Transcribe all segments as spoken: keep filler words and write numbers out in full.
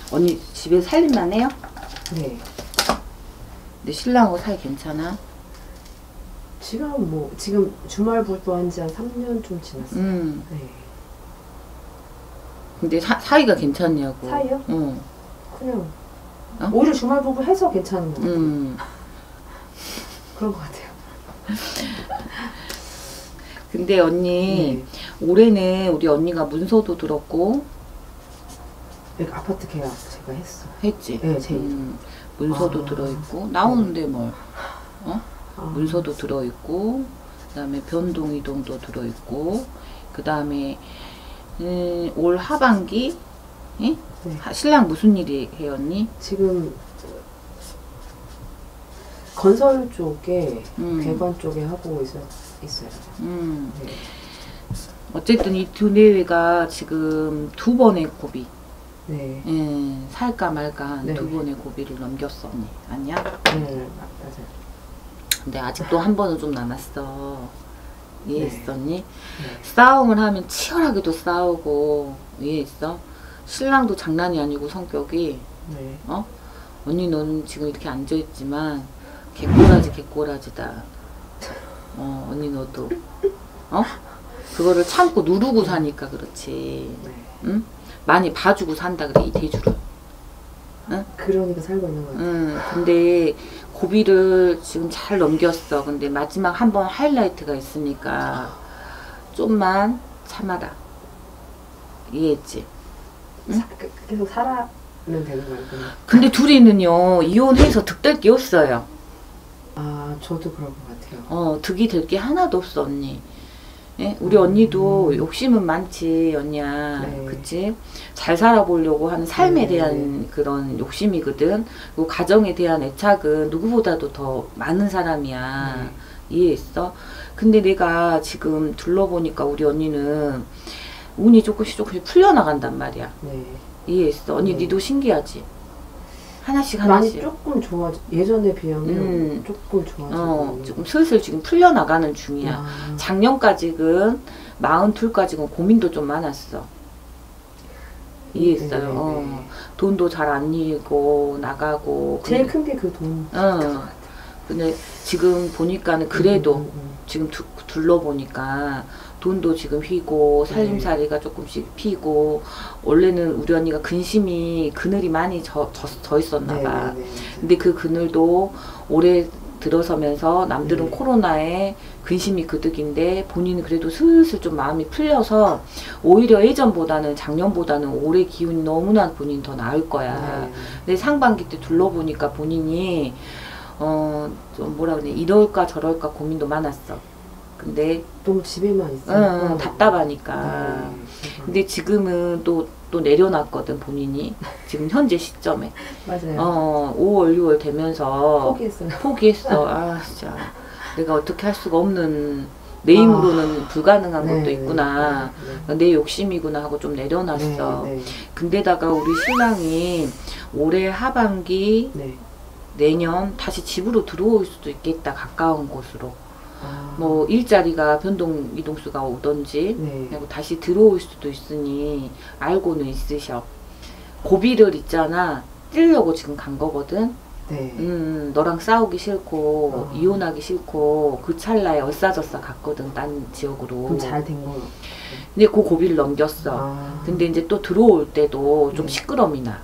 언니 집에 살림만 해요? 네. 근데 신랑하고 사이 괜찮아? 지금 뭐 지금 주말 불도한 지 한 삼 년 좀 지났어요. 음. 네. 근데 사, 사이가 괜찮냐고. 사이요? 응. 그냥 어? 오히려 주말 부부 해서 괜찮은 것 같아요. 음. 그런 것 같아요. 근데 언니 네. 올해는 우리 언니가 문서도 들었고 여기 아파트 계약 제가 했어. 했지? 네, 제 음, 문서도 아. 들어있고 나오는데 뭘 어? 아. 문서도 들어있고 그 다음에 변동이동도 들어있고 그 다음에 음, 올 하반기 예? 네. 하- 신랑 무슨 일이 해요 언니? 지금 건설 쪽에 음. 배관 쪽에 하고 있어, 있어요. 음. 네. 어쨌든 이 두 내외가 지금 두 번의 고비 네. 예, 살까 말까 한 네. 두 번의 고비를 넘겼어 언니 아니야? 네, 맞아요. 근데 아직도 한 번은 좀 남았어. 이해했어 언니? 네. 싸움을 하면 치열하게도 싸우고 이해했어? 신랑도 장난이 아니고 성격이 네. 어? 언니 너는 지금 이렇게 앉아있지만 개꼬라지 개꼬라지다. 어 언니 너도 어? 그거를 참고 누르고 사니까 그렇지. 네. 응? 많이 봐주고 산다 그래 이 대주를. 응? 그러니까 살고 있는 것 같아요. 응, 근데 고비를 지금 잘 넘겼어. 근데 마지막 한 번 하이라이트가 있으니까 좀만 참아라. 이해했지? 응? 사, 그- 계속 살아면 되는 거예요. 그냥. 근데 둘이는요 이혼해서 득될 게 없어요. 아, 저도 그럴 것 같아요. 어, 득이 될 게 하나도 없어 언니. 예? 우리 언니도 욕심은 많지 언니야. 네. 그치? 잘 살아보려고 하는 삶에 네. 대한 그런 욕심이거든. 그리고 가정에 대한 애착은 누구보다도 더 많은 사람이야. 네. 이해했어? 근데 내가 지금 둘러보니까 우리 언니는 운이 조금씩 조금씩 풀려나간단 말이야. 네. 이해했어? 언니 네. 니도 신기하지? 하나씩 많이 하나씩. 조금 좋아, 예전에 비하면 음. 조금 좋아지고. 어, 지금 슬슬 지금 풀려나가는 중이야. 아, 작년까지는 마흔둘까지는 고민도 좀 많았어. 이해했어요. 네, 네, 어. 네. 돈도 잘 안 일고 나가고. 제일 근데- 큰 게 그 돈. 어. 근데 지금 보니까는 그래도 음, 음, 음. 지금 두, 둘러보니까 돈도 지금 휘고 살림살이가 조금씩 피고 원래는 우리 언니가 근심이 그늘이 많이 져, 져, 져 있었나 네, 봐. 네, 네. 근데 그 그늘도 올해 들어서면서 남들은 네. 코로나에 근심이 그득인데 본인은 그래도 슬슬 좀 마음이 풀려서 오히려 예전보다는 작년보다는 올해 기운이 너무나 본인 더 나을 거야. 네. 근데 상반기 때 둘러보니까 본인이 어 좀 뭐라 그래 이럴까 저럴까 고민도 많았어. 근데 너무 집에만 있어. 응, 답답하니까. 네. 근데 지금은 또 또 내려놨거든 본인이 지금 현재 시점에. 맞아요. 어 오월 유월 되면서 포기했어요. 포기했어. 아 진짜 내가 어떻게 할 수가 없는 내 힘으로는 불가능한 네, 것도 있구나. 네, 내 욕심이구나 하고 좀 네, 내려놨어. 네, 근데다가 우리 신랑이 올해 하반기 네. 내년 다시 집으로 들어올 수도 있겠다. 가까운 곳으로. 아, 뭐 일자리가 변동 이동수가 오던지 네. 그리고 다시 들어올 수도 있으니 알고는 있으셔. 고비를 있잖아. 뛰려고 지금 간 거거든. 네. 음, 너랑 싸우기 싫고 아. 이혼하기 싫고 그 찰나에 얼싸졌어 갔거든 딴 지역으로. 그럼 잘 된 거. 근데 그 고비를 넘겼어. 아. 근데 이제 또 들어올 때도 좀 네. 시끄럼이 나.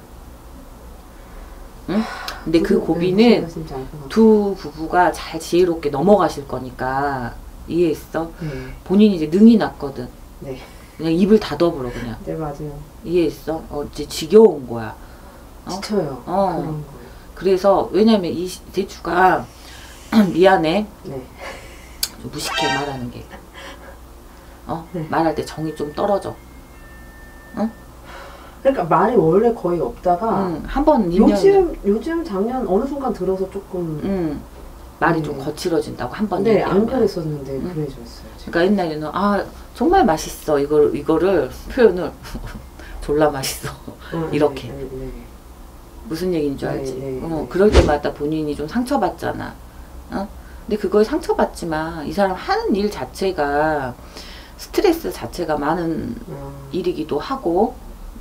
응? 근데 그 무슨- 고비는 네, 무슨 말씀인지 알 것 같아요. 두 부부가 잘 지혜롭게 넘어가실 거니까 이해했어? 네. 본인이 이제 능이 났거든. 네. 그냥 입을 닫아버려 그냥. 네, 맞아요. 이해했어? 어, 이제 지겨운 거야. 어? 지쳐요. 어. 그런 거예요. 그래서 왜냐면 이 대추가 미안해. 네. 좀 무식해 말하는 게. 어? 네. 말할 때 정이 좀 떨어져. 그러니까 말이 원래 거의 없다가 응. 한번 요즘 요즘 작년 어느 순간 들어서 조금 응. 말이 네. 좀 거칠어진다고 한번 네, 안 얘기하면. 그랬었는데 응. 그래졌어요. 지금. 그러니까 옛날에는 아 정말 맛있어 이걸 이거를 표현을 졸라 맛있어 어, 이렇게. 네, 네, 네. 무슨 얘기인 줄 네, 알지? 네, 어, 네. 그럴 때마다 본인이 좀 상처받잖아. 어? 근데 그걸 상처받지만 이 사람 하는 일 자체가 스트레스 자체가 많은 아, 일이기도 하고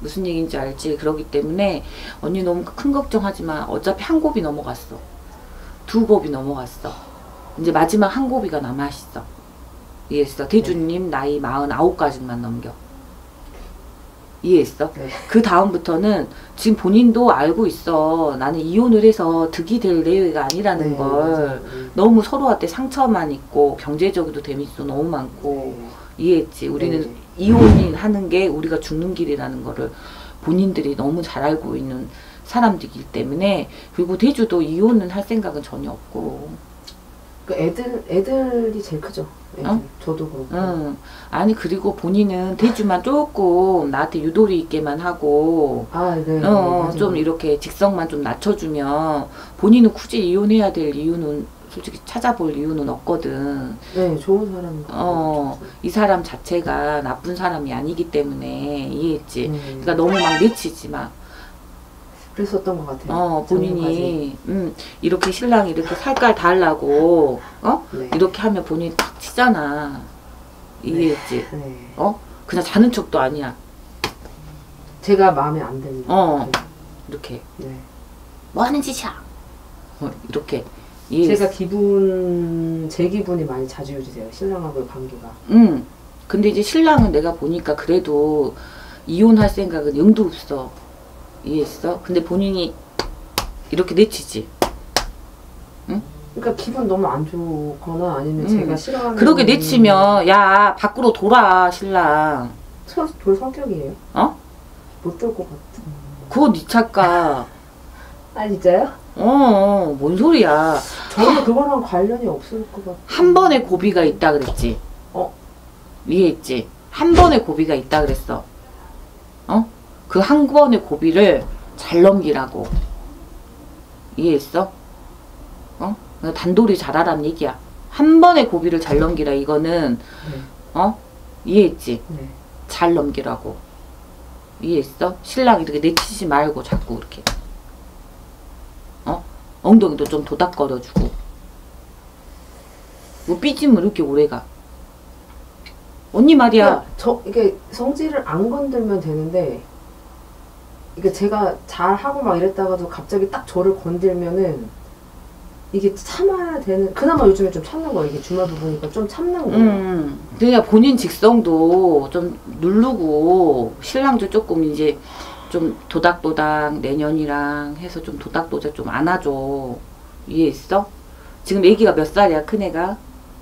무슨 얘기인지 알지? 그러기 때문에 언니 너무 큰 걱정하지만 어차피 한 곱이 넘어갔어. 두 곱이 넘어갔어. 이제 마지막 한 곱이가 남아있어. 이해했어? 대주님 나이 마흔아홉까지만 넘겨. 이해했어? 네. 그 다음부터는 지금 본인도 알고 있어. 나는 이혼을 해서 득이 될 내외가 아니라는 네, 걸. 맞아요. 네. 너무 서로한테 상처만 있고 경제적으로도 데미지도 너무 많고. 네. 이해했지? 우리는 네. 이혼을 하는 게 우리가 죽는 길이라는 거를 본인들이 너무 잘 알고 있는 사람들이기 때문에. 그리고 대주도 이혼은 할 생각은 전혀 없고. 그 애들 애들이 제일 크죠. 애들. 어? 저도 그렇고. 응. 아니 그리고 본인은 대주만 조금 나한테 유도리 있게만 하고 아, 네. 어, 네, 좀 이렇게 직성만 좀 낮춰주면 본인은 굳이 이혼해야 될 이유는 솔직히 찾아볼 이유는 없거든. 네, 좋은 사람. 어, 이 사람 자체가 나쁜 사람이 아니기 때문에. 이해했지? 네. 그러니까 너무 막 내치지 마. 그랬었던 것 같아요. 어, 본인이 음, 이렇게 신랑이 이렇게 살깔 달라고 어? 네. 이렇게 하면 본인이 탁 치잖아. 이해했지? 네. 어? 그냥 자는 척도 아니야. 제가 마음에 안 듭니다. 어. 이렇게 네. 뭐 하는 짓이야? 어, 이렇게. 이해했어? 제가 기분, 제 기분이 많이 좌지우지돼요. 신랑하고의 관계가. 응. 근데 이제 신랑은 내가 보니까 그래도 이혼할 생각은 영도 없어. 이해했어? 근데 본인이 이렇게 내치지. 그러니까 기분 너무 안 좋거나 아니면 음. 제가 싫어하는. 그렇게 내치면 야 밖으로 돌아 신랑. 서, 돌 성격이에요. 어? 못 돌 것 같은. 그거 니 착각. 아, 진짜요? 어, 뭔 소리야. 저는 그거랑 관련이 없을 것 같아요. 한 번의 고비가 있다 그랬지. 어? 이해했지? 한 번의 고비가 있다 그랬어. 어? 그 한 번의 고비를 잘 넘기라고. 이해했어? 어? 단돌이 잘하라는 얘기야. 한 번의 고비를 잘 넘기라. 이거는 네. 어? 이해했지? 네. 잘 넘기라고. 이해했어? 신랑 이렇게 내치지 말고 자꾸 이렇게 어? 엉덩이도 좀 도닥거려주고. 뭐 삐지면 이렇게 오래가. 언니 말이야. 그러니까 저 이게 성질을 안 건들면 되는데 이게 제가 잘 하고 막 이랬다가도 갑자기 딱 저를 건들면은 이게 참아야 되는. 그나마 요즘에 좀 참는 거예요. 이게 주말 부부니까 좀 참는 거예요. 음, 그냥 본인 직성도 좀 누르고 신랑도 조금 이제 좀 도닥도닥 내년이랑 해서 좀 도닥도닥 좀 안아줘. 이해했어? 지금 애기가 몇 살이야 큰애가?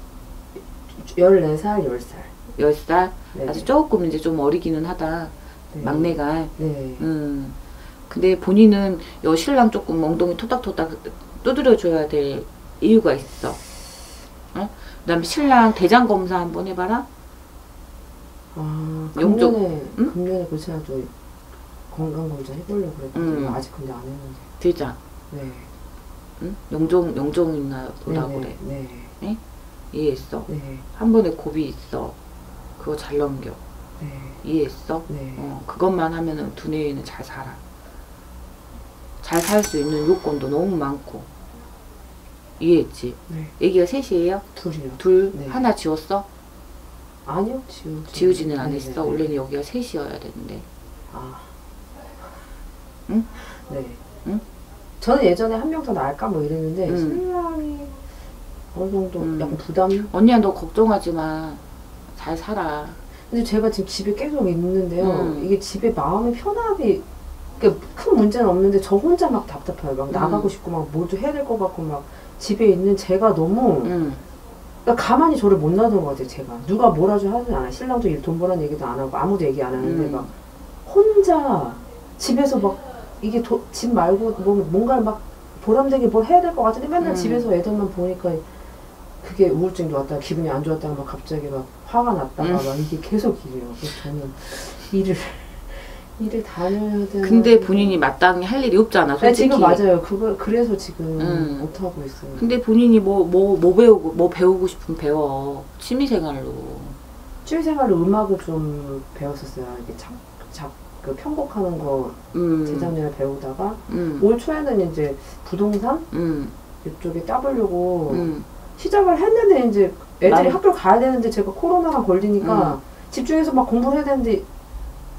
열네 살, 열 살. 열 살? 네. 아주 조금 이제 좀 어리기는 하다. 네. 막내가. 네. 음. 근데 본인은 여 신랑 조금 엉덩이 토닥토닥 두드려줘야 될 이유가 있어. 어? 그 다음에 신랑 대장 검사 한번 해봐라. 아, 용적- 금년에, 응? 금년에 그 제가 또 건강검진 해보려고 그랬거든요. 음. 아직 근데 안 했는데. 대장. 네. 응? 영종, 영종 있나 보다 네, 그래. 네. 네? 이해했어? 네. 한 번에 고비 있어. 그거 잘 넘겨. 네. 이해했어? 네. 어, 그것만 하면은 두뇌에는 잘 살아. 잘 살 수 있는 요건도 너무 많고. 이해했지? 네. 애기가 셋이에요? 둘이요. 둘? 네. 하나 지웠어? 아니요, 지우. 지우지는 안 네, 했어? 네, 네. 원래는 여기가 셋이어야 되는데. 아. 응? 네. 응? 저는 예전에 한 명 더 나을까 뭐 이랬는데 음. 신랑이 어느 정도 음. 약간 부담. 언니야 너 걱정하지 마. 잘 살아. 근데 제가 지금 집에 계속 있는데요. 음. 이게 집에 마음이 편하게. 그러니까 큰 문제는 없는데 저 혼자 막 답답해요. 막 음. 나가고 싶고 막 뭘 좀 해야 될 것 같고 막 집에 있는 제가 너무 응. 그러니까 가만히 저를 못 놔둔 것 같아요. 제가 누가 뭐라도 하지 않아요. 신랑도 일 돈 버는 얘기도 안 하고 아무도 얘기 안 하는데 음. 막 혼자 집에서 막 이게 도, 집 말고 뭐 뭔가를 막 보람되게 뭘 해야 될 것 같은데 맨날 음. 집에서 애들만 보니까 그게 우울증도 왔다가 기분이 안 좋았다가 막 갑자기 막 화가 났다가 음. 막 이게 계속 이래요. 그래서 저는 일을 일을 다녀야 되나. 근데 본인이 마땅히 할 일이 없잖아, 네, 솔직히. 지금 맞아요. 그거 그래서 지금 음. 못 하고 있어요. 근데 본인이 뭐, 뭐, 뭐 배우고, 뭐 배우고 싶으면 배워. 취미생활로. 취미생활로 음악을 좀 배웠었어요. 이게 참, 작, 그 편곡하는 거 음. 재작년에 배우다가 음. 올 초에는 이제 부동산 음. 이쪽에 따보려고 음. 시작을 했는데 이제 애들이 나는- 학교를 가야 되는데 제가 코로나랑 걸리니까 음. 집중해서 막 공부를 해야 되는데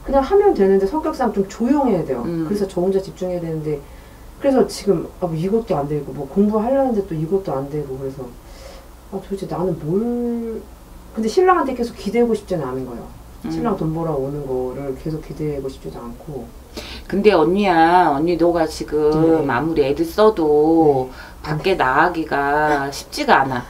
그냥 하면 되는데 성격상 좀 조용해야 돼요. 음. 그래서 저 혼자 집중해야 되는데 그래서 지금 아, 뭐 이것도 안 되고 뭐 공부하려는데 또 이것도 안 되고 그래서 아 도대체 나는 뭘 근데 신랑한테 계속 기대고 싶지는 않은 거예요. 음. 신랑 돈 벌어 오는 거를 계속 기대고 싶지도 않고 근데 언니야, 언니 너가 지금 네. 아무리 애들 써도 네. 밖에 나가기가 쉽지가 않아.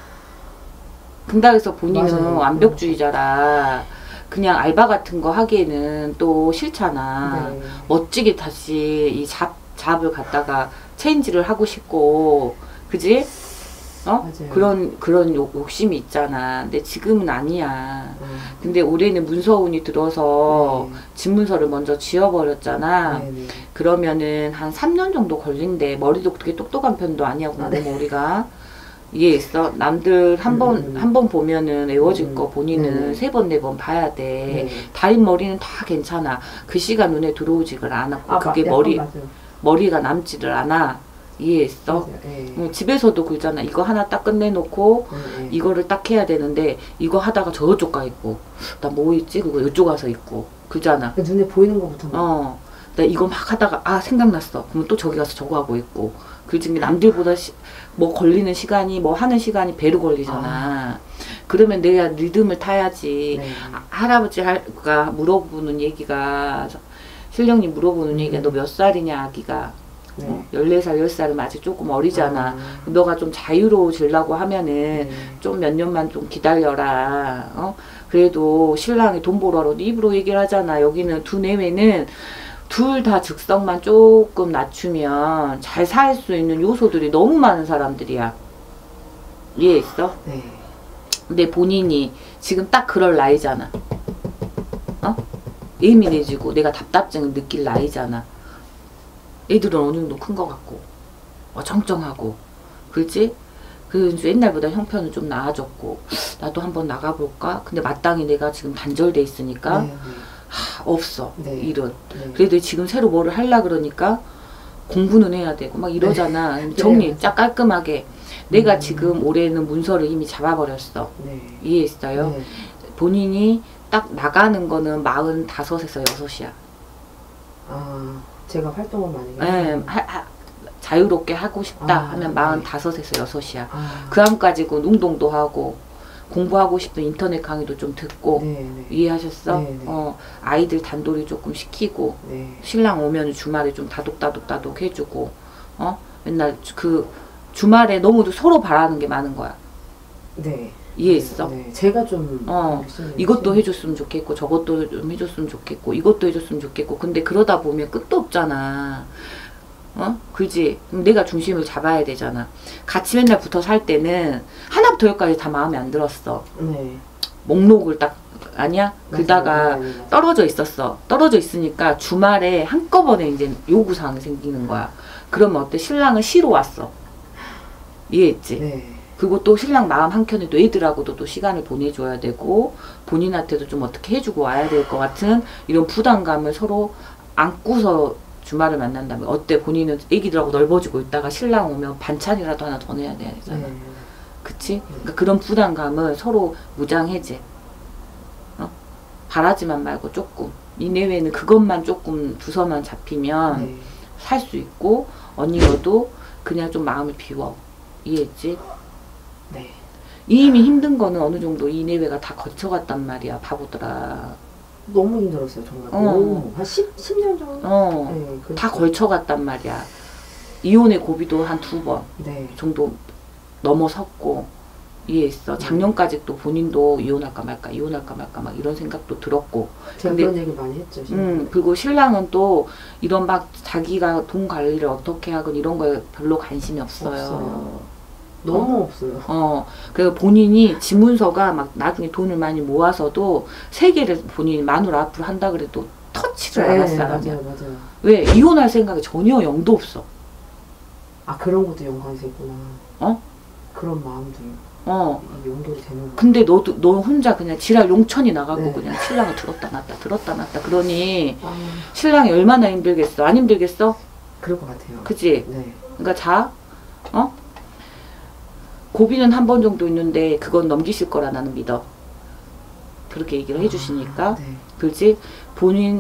근다해서 본인은 맞아요. 완벽주의자라 그냥 알바 같은 거 하기에는 또 싫잖아. 네. 멋지게 다시 이 잡, 잡을 갖다가 체인지를 하고 싶고, 그지? 어? 맞아요. 그런, 그런 욕, 욕심이 있잖아. 근데 지금은 아니야. 음. 근데 올해는 문서운이 들어서 네. 집문서를 먼저 지워버렸잖아. 네, 네. 그러면은 한 삼 년 정도 걸린대. 머리도 그렇게 똑똑한 편도 아니고, 아, 내 머리가. 이해했어? 남들 한 번, 음, 음. 한 번 보면은 외워질 음, 거 본인은 네. 세 번, 네 번 봐야 돼. 네. 다른 머리는 다 괜찮아. 글씨가 눈에 들어오지를 않았고, 아, 그게 마- 머리, 약간 맞아요. 머리가 남지를 않아. 이해했어? 맞아요. 네. 어, 집에서도 그러잖아. 이거 하나 딱 끝내놓고, 네, 네. 이거를 딱 해야 되는데, 이거 하다가 저쪽 가 있고, 나 뭐 있지? 그거 이쪽 가서 있고, 그러잖아. 그 눈에 보이는 것부터 막 어, 나 이거 막 하다가, 아, 생각났어. 그러면 또 저기 가서 저거 하고 있고. 그중에 남들보다 시, 뭐 걸리는 시간이, 뭐 하는 시간이 배로 걸리잖아. 그러면 내가 리듬을 타야지. 네. 아, 할아버지가 물어보는 얘기가, 신령님 물어보는 얘기가, 너 몇 살이냐, 아기가. 네. 어, 열네 살, 열 살은 아직 조금 어리잖아. 아. 너가 좀 자유로워지려고 하면은, 네. 좀 몇 년만 좀 기다려라. 어? 그래도 신랑이 돈 벌어로 네 입으로 얘기를 하잖아. 여기는 두 내외는 둘 다 즉성만 조금 낮추면 잘 살 수 있는 요소들이 너무 많은 사람들이야. 이해했어? 네. 근데 본인이 지금 딱 그럴 나이잖아. 어? 예민해지고 내가 답답증을 느낄 나이잖아. 애들은 어느 정도 큰 것 같고 어정쩡하고 그렇지? 그래서 옛날보다 형편은 좀 나아졌고 나도 한번 나가볼까? 근데 마땅히 내가 지금 단절돼 있으니까 네. 하, 없어. 네. 일은. 네. 그래도 지금 새로 뭐를 하려 그러니까 공부는 해야 되고 막 이러잖아. 네. 정리 네. 딱 깔끔하게. 내가 음. 지금 올해는 문서를 이미 잡아버렸어. 네. 이해했어요? 네. 본인이 딱 나가는 거는 마흔다섯에서 여섯이야. 아, 제가 활동을 많이 예, 해요. 하, 하, 자유롭게 하고 싶다 아, 하면 네. 마흔다섯에서 여섯이야. 아. 그 안까지고 운동도 하고 공부하고 싶은 인터넷 강의도 좀 듣고 네, 네. 이해하셨어? 네, 네. 어, 아이들 단돌이 조금 시키고 네. 신랑 오면 주말에 좀 다독다독다독 해주고 어? 맨날 그 주말에 너무 서로 바라는 게 많은 거야. 네. 이해했어? 네. 제가 좀 어, 열심히 이것도 열심히- 해줬으면 좋겠고 저것도 좀 해줬으면 좋겠고 이것도 해줬으면 좋겠고 근데 그러다 보면 끝도 없잖아. 어? 그지? 그럼 내가 중심을 잡아야 되잖아. 같이 맨날 붙어 살 때는 하나부터 열까지 다 마음에 안 들었어. 네. 목록을 딱 아니야? 그러다가 맞아요. 네, 네, 떨어져 있었어. 떨어져 있으니까 주말에 한꺼번에 이제 요구사항이 생기는 거야. 그러면 어때? 신랑은 쉬러 왔어. 이해했지? 네. 그리고 또 신랑 마음 한켠에도 애들하고도 또 시간을 보내줘야 되고 본인한테도 좀 어떻게 해주고 와야 될 것 같은 이런 부담감을 서로 안고서 주말을 만난다면 어때? 본인은 애기들하고 넓어지고 있다가 신랑 오면 반찬이라도 하나 더 내야 되잖아. 네. 그치? 그러니까 그런 부담감을 서로 무장해제. 어? 바라지만 말고 조금. 이 내외는 그것만 조금 두서만 잡히면 네. 살 수 있고 언니 너도 그냥 좀 마음을 비워. 이해했지? 네. 이미 힘든 거는 어느 정도 이 내외가 다 거쳐갔단 말이야. 바보들아. 너무 힘들었어요, 정말. 어. 너무. 한 십, 십 년 정도? 어. 네. 그랬어요. 다 걸쳐갔단 말이야. 이혼의 고비도 한 두 번 네. 정도 넘어섰고 이해했어. 작년까지 또 본인도 이혼할까 말까 이혼할까 말까 막 이런 생각도 들었고 제가 근데- 그런 얘기 많이 했죠. 음, 그리고 신랑은 또 이런 막 자기가 돈 관리를 어떻게 하건 이런 거에 별로 관심이 없어요. 없어요. 너무 없어요. 어, 그래서 본인이 지문서가 막 나중에 돈을 많이 모아서도 세 개를 본인이 마누라 앞으로 한다 그래도 터치를 안 할 사람이야. 네, 맞아요, 맞아요. 왜? 이혼할 생각이 전혀 영도 없어. 아, 그런 것도 연관이 있구나. 어? 그런 마음도 어. 이 연결이 되는 거. 근데 너도, 너 혼자 그냥 지랄 용천이 나가고 네. 그냥 신랑을 들었다 놨다 들었다 놨다 그러니 아, 신랑이 얼마나 힘들겠어? 안 힘들겠어? 그럴 것 같아요. 그치? 네. 그러니까 자, 어? 고비는 한 번 정도 있는데 그건 넘기실 거라 나는 믿어. 그렇게 얘기를 해주시니까. 네. 그렇지? 본인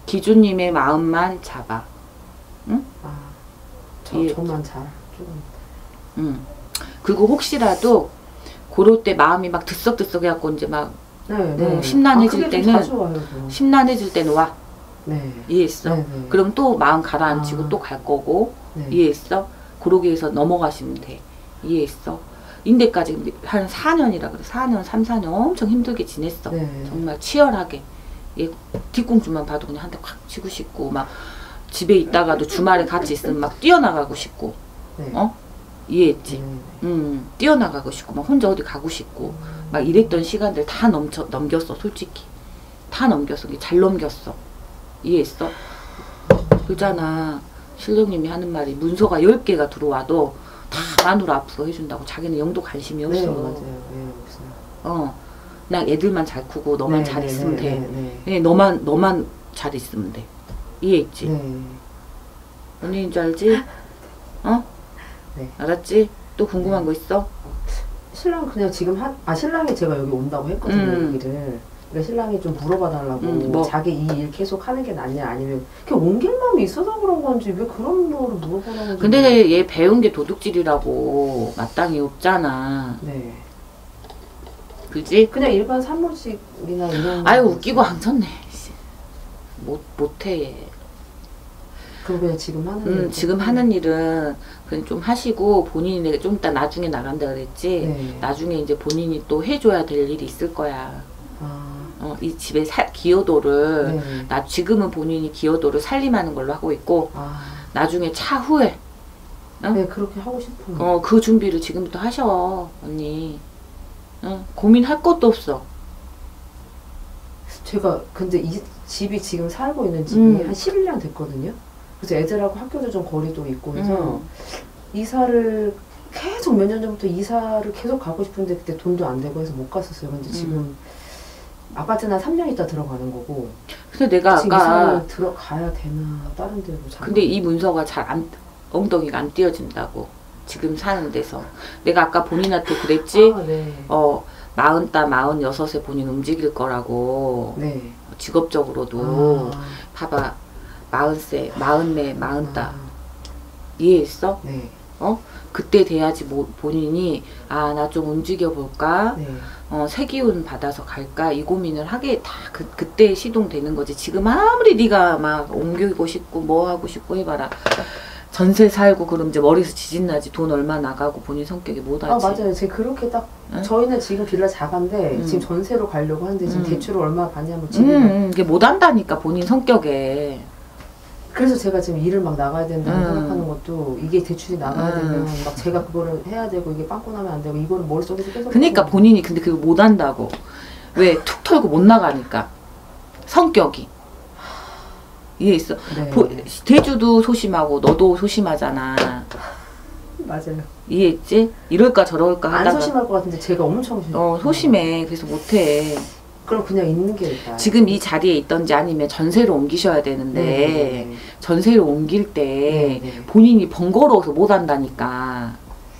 기주님의 마음만 잡아. 응? 아, 저, 예. 저만 잘 조금. 응. 그리고 혹시라도 그럴 때 마음이 막 들썩들썩 해갖고 이제 막 네, 네. 어, 심란해질 아, 그게 좀 때는 자주 와요, 저. 심란해질 때는 와. 네. 이해했어? 네, 네. 그럼 또 마음 가라앉히고 아. 또 갈 거고. 네. 이해했어? 그러기 위해서 넘어가시면 돼. 이해했어? 인대까지 한 사 년이라 그래. 사 년, 삼, 사 년 엄청 힘들게 지냈어. 네. 정말 치열하게. 얘 뒤꿈치만 봐도 그냥 한 대 확 치고 싶고, 막 집에 있다가도 주말에 같이 있으면 막 뛰어나가고 싶고. 네. 어? 이해했지? 네. 음, 뛰어나가고 싶고, 막 혼자 어디 가고 싶고, 막 이랬던 시간들 다 넘쳐, 넘겼어, 솔직히. 다 넘겼어. 잘 넘겼어. 이해했어? 그러잖아. 신령님이 하는 말이 문서가 열 개가 들어와도 다 마누라 앞으로 해준다고. 자기는 영도 관심이 없어. 네, 맞아요. 네, 없어요. 어, 그냥 애들만 잘 크고 너만 네, 잘 네, 있으면 네, 돼. 네, 네, 너만 너만 잘 있으면 돼. 이해했지? 네. 언니인 줄 알지? 어? 네. 알았지? 또 궁금한 거 있어? 신랑 그냥 지금 한, 아, 신랑이 제가 여기 온다고 했거든요, 음. 여기를. 그러니까 신랑이 좀 물어봐 달라고. 음, 뭐. 자기 이 일 계속 하는 게 낫냐, 아니면 그냥 옮길 마음이 있어서 그런 건지, 왜 그런 거를 물어보는 건지. 근데 얘 배운 게 도둑질이라고 마땅히 없잖아. 네. 그지? 그냥 일반 사무직이나 이런. 아유, 거 웃기고 앉았네. 못, 못해, 얘. 그럼 그냥 지금 하는 음, 일 지금 하는 일은 그냥 좀 하시고 본인이 좀 이따 나중에 나간다 그랬지. 네. 나중에 이제 본인이 또 해줘야 될 일이 있을 거야. 아. 어, 이 집의 사, 기여도를 네. 나 지금은 본인이 기여도를 살림하는 걸로 하고 있고 아. 나중에 차후에 응? 네, 그렇게 하고 싶어요. 어, 그 준비를 지금부터 하셔, 언니. 응? 고민할 것도 없어. 제가 근데 이 집이 지금 살고 있는 집이 음. 한 십일 년 됐거든요. 그래서 애들하고 학교도 좀 거리도 있고 해서 음. 이사를 계속 몇 년 전부터 이사를 계속 가고 싶은데 그때 돈도 안 되고 해서 못 갔었어요. 근데 지금 음. 아파트는 한 삼 년 있다 들어가는 거고. 근데 내가 지금 아까 이사를 들어가야 되나 다른 데로 잘. 근데 이 문서가 잘 안 엉덩이가 안 띄어진다고 지금 사는 데서 내가 아까 본인한테 그랬지. 아, 네. 어 마흔 따 마흔 여섯에 본인 움직일 거라고. 네. 직업적으로도 아. 봐봐 마흔 세 마흔 네 마흔 따 아. 이해했어? 네. 어 그때 돼야지 뭐 본인이 아 나 좀 움직여 볼까 네. 어 새기운 받아서 갈까 이 고민을 하게 다 그 그때 시동되는 거지. 지금 아무리 네가 막 옮기고 싶고 뭐 하고 싶고 해봐라 전세 살고 그럼 이제 머리에서 지진 나지. 돈 얼마 나가고 본인 성격이 못하지. 아, 맞아요. 제가 그렇게 딱 응? 저희는 지금 빌라 작은데 음. 지금 전세로 가려고 하는데 지금 음. 대출을 얼마 받냐면 음, 지금 음 이게 못한다니까 본인 성격에. 그래서 제가 지금 일을 막 나가야 된다고 음. 생각하는 것도 이게 대출이 나가야 음. 되면 막 제가 그거를 해야 되고 이게 빵꾸 나면 안 되고 이거를 머릿속에서 계속 그러니까 하고. 본인이 근데 그거 못한다고. 왜 툭 털고 못 나가니까 성격이. 이해했어? 네. 보, 대주도 소심하고 너도 소심하잖아. 맞아요. 이해했지? 이럴까 저럴까 안 하다가 소심할 것 같은데 제가 엄청 소심. 어 소심해. 그래서 못해. 그럼 그냥 있는 게 일단. 지금 이 자리에 있던지 아니면 전세로 옮기셔야 되는데 네. 전세로 옮길 때 네, 네. 본인이 번거로워서 못 한다니까.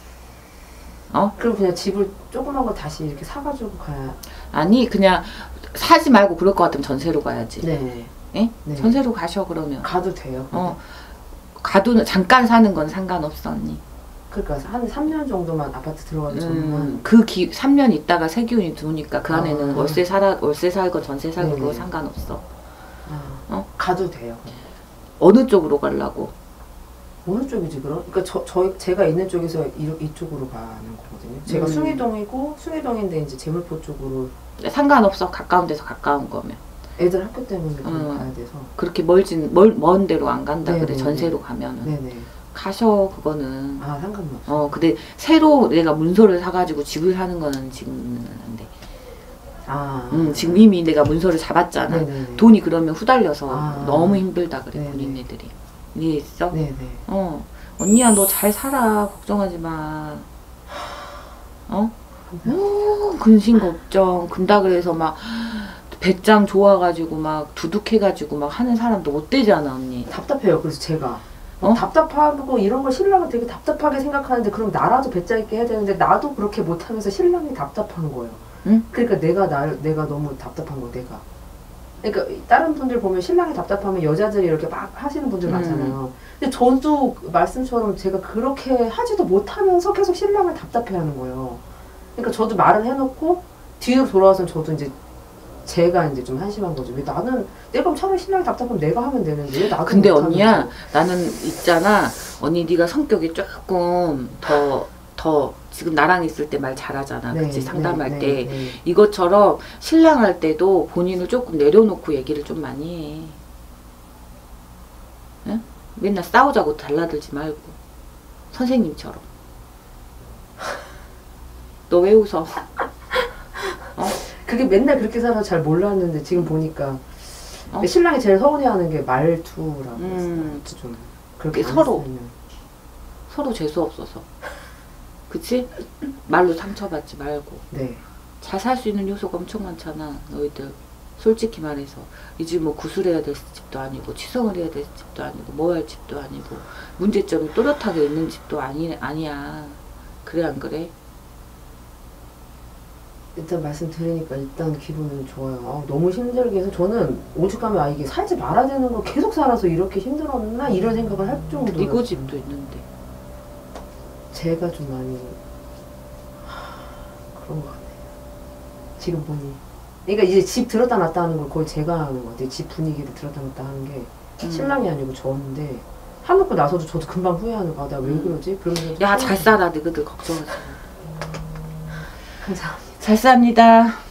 어? 그럼 그냥 집을 조그만 거 다시 이렇게 사가지고 가야. 아니 그냥 사지 말고 그럴 것 같으면 전세로 가야지. 네. 예? 네. 전세로 가셔 그러면. 가도 돼요. 어. 가도 잠깐 사는 건 상관없어 언니. 그러니까 한 삼 년 정도만 아파트 들어가기 전에는. 음, 그 기, 삼 년 있다가 세기운이 들어오니까 그 안에는 아. 월세 살아, 월세 살건 전세 살건 네네. 그거 상관없어. 아, 어? 가도 돼요. 어느 쪽으로 가려고? 어느 쪽이지 그럼? 그러니까 저, 저 제가 있는 쪽에서 이, 이쪽으로 가는 거거든요. 제가 음. 숭이동이고 숭이동인데 이제 제물포 쪽으로 상관없어. 가까운 데서 가까운 거면. 애들 학교 때문에 음. 가야 돼서. 그렇게 멀진, 멀, 먼 데로 안 간다 그래. 네네네. 전세로 가면은. 네네. 가셔, 그거는. 아 상관없어. 어, 근데 새로 내가 문서를 사가지고 집을 사는 거는 지금은 안 돼. 아. 음, 지금 이미 내가 문서를 잡았잖아. 네네네. 돈이 그러면 후달려서 아. 너무 힘들다 그래, 네네. 본인네들이. 이해했어? 네네. 어. 언니야, 너 잘 살아. 걱정하지 마. 어? 오, 근심 걱정. 근다 그래서 막, 배짱 좋아가지고 막 두둑해가지고 막 하는 사람도 못 되잖아, 언니. 답답해요. 그래서 제가. 어? 답답하고 이런 걸 신랑은 되게 답답하게 생각하는데 그럼 나라도 배짱 있게 해야 되는데 나도 그렇게 못하면서 신랑이 답답한 거예요. 응? 그러니까 내가 나 내가 너무 답답한 거 내가. 그러니까 다른 분들 보면 신랑이 답답하면 여자들이 이렇게 막 하시는 분들 음. 많잖아요. 근데 저도 말씀처럼 제가 그렇게 하지도 못하면서 계속 신랑을 답답해하는 거예요. 그러니까 저도 말을 해놓고 뒤로 돌아와서 저도 이제 제가 이제 좀 한심한 거죠. 왜 나는 내가 차라리 신랑이 답답하면 내가 하면 되는데 왜 나도 근데 못하면서. 언니야, 나는 있잖아. 언니 네가 성격이 조금 더 더 지금 나랑 있을 때 말 잘하잖아. 네, 그치? 상담할 네, 때. 네, 네. 이것처럼 신랑 할 때도 본인을 조금 내려놓고 얘기를 좀 많이 해. 응? 맨날 싸우자고 달라들지 말고. 선생님처럼. 너 왜 웃어? 어? 그게 맨날 그렇게 살아서 잘 몰랐는데 지금 보니까 어? 신랑이 제일 서운해하는 게 말투라고 음, 했어요. 좀 그렇게 안 서로. 쓰면. 서로 재수 없어서. 그치? 말로 상처받지 말고. 네. 잘 살 수 있는 요소가 엄청 많잖아. 너희들. 솔직히 말해서. 이제 뭐 구술해야 될 집도 아니고 취성을 해야 될 집도 아니고 뭐 할 집도 아니고 문제점이 또렷하게 있는 집도 아니, 아니야. 그래 안 그래? 일단 말씀드리니까 일단 기분은 좋아요. 아, 너무 힘들게 해서 저는 오죽하면 아 이게 살지 말아야 되는 걸 계속 살아서 이렇게 힘들었나 이런 생각을 할 정도로 이거 집도 있는데. 제가 좀 많이 하, 그런 것 같네요. 지금 보니 그러니까 이제 집 들었다 놨다 하는 걸 거의 제가 하는 것 같아요. 집 분위기를 들었다 놨다 하는 게 음. 신랑이 아니고 저인데 해놓고 나서도 저도 금방 후회하는 거야. 내가 왜 그러지? 그러면서 야, 잘 살아. 너희들 걱정하지 마. 감사합니다. 잘 삽니다.